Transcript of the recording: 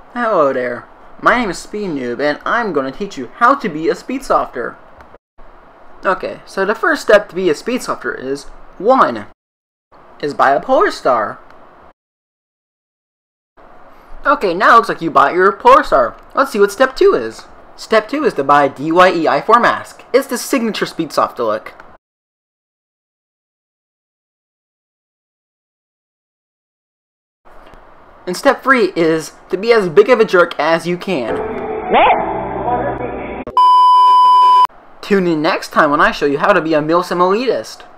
Hello there, my name is Speednoob and I'm going to teach you how to be a Speedsofter. Okay, so the first step to be a Speedsofter is 1. Is buy a Polar Star. Okay, now it looks like you bought your Polar Star. Let's see what step 2 is. Step 2 is to buy a DYEI4 mask. It's the signature Speedsofter look. And step 3 is to be as big of a jerk as you can. What? Tune in next time when I show you how to be a milsim elitist.